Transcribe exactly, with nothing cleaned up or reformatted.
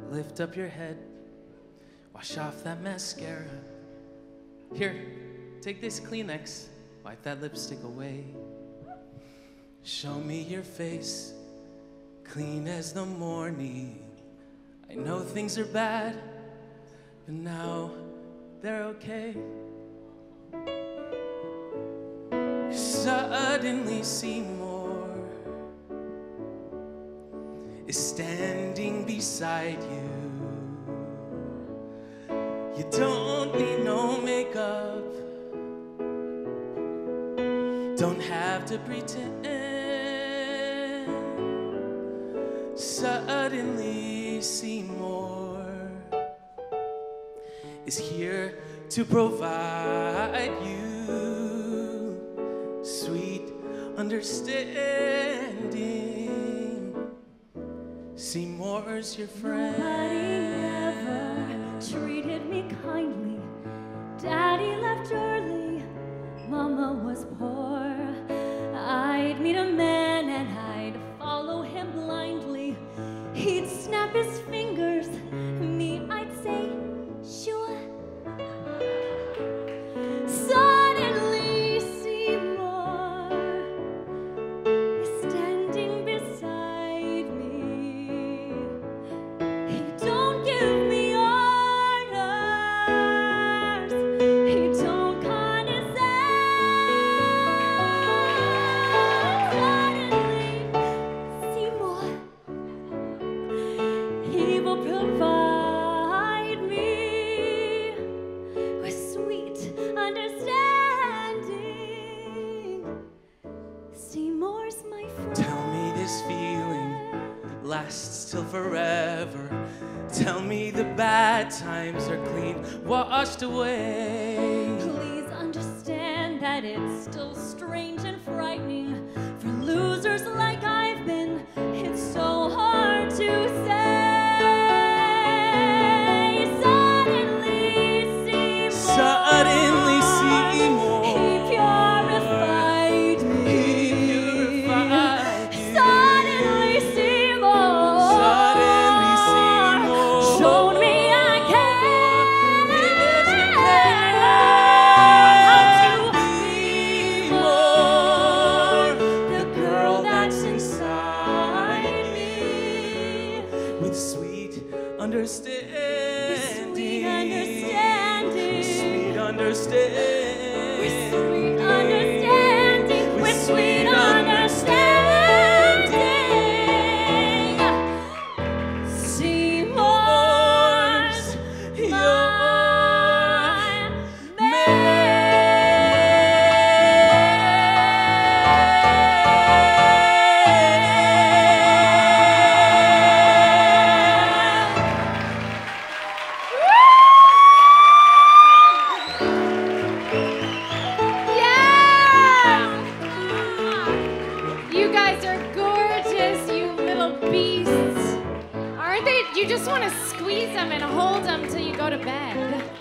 lift up your head, wash off that mascara. Here, take this Kleenex, wipe that lipstick away. Show me your face, clean as the morning. I know things are bad, but now they're okay. Suddenly Seymour is standing beside you. You don't need no makeup, don't have to pretend. Suddenly Seymour is here to provide you sweet understanding. Seymour's your friend. Nobody ever treated me kindly. Daddy left early, Mama was poor. I'd meet a man and I'd follow him blindly. He'd snap his fingers, me I'd say, sure. Suddenly Seymour is standing beside me. He don't give me orders, he don't condescend. Suddenly Seymour, he will provide me with sweet understanding. Seymour's my friend. Tell me this feeling lasts till forever. Tell me the bad times are clean, washed away. Please understand that it's still strange and frightening for losers like I've been. It's so hard to say. Suddenly Seymour, Suddenly Seymour, he purified me. he purified you. Suddenly Seymour, Suddenly Seymour showed me I can. Yes, you How to can be more. the girl that's inside me. With sweet understanding. Sweet understanding. Sweet understanding. With sweet understanding. With sweet understanding. Seymour's your my You guys are gorgeous, you little beasts. Aren't they? You just want to squeeze them and hold them till you go to bed.